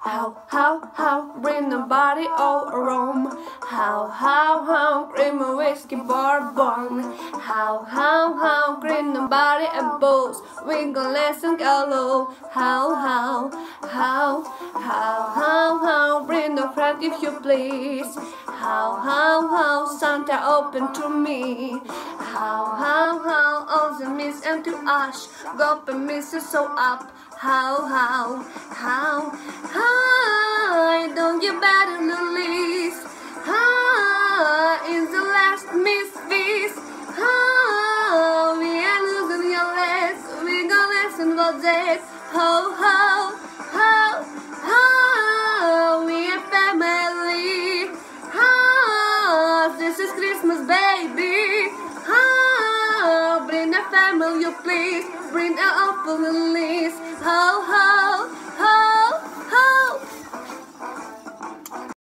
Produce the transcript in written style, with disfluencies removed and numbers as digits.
How, bring the body all around. How, cream a whiskey bourbon. How, cream the body and balls. We gon' listen go low. How, bring the friend if you please. How, Santa open to me. How, all the mist and to ash. Go and miss it so up. How, don't you better release. Is the last misfeast. We are losing your legs. We gon' listen about that. We are family. This is Christmas, baby. Bring a family, you please. Bring a awful